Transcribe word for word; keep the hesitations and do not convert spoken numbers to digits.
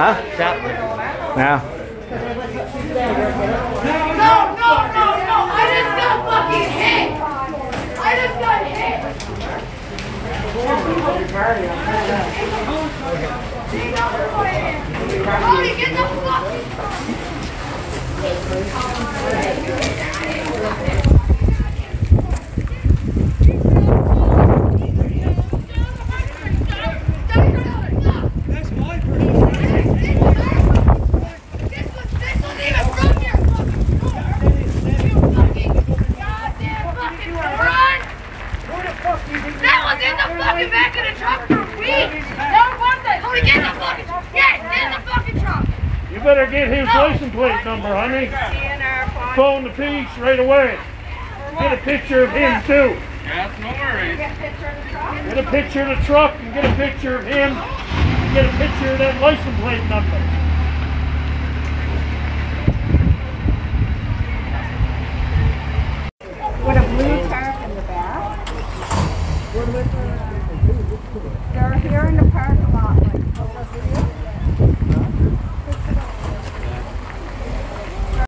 Huh? Now. No, no, no, no! I just got fucking hit! I just got hit! Cody, get the fucking... Back in the truck for weeks! Don't want that! Cody, get in the fucking truck! Yes, get in the fucking truck! You better get his no. license plate number, honey. Phone the police right away. Get a picture of him, too. That's no worries. Get a picture of the truck? Get a picture of the truck and get a picture of him. Get a picture of that license plate number.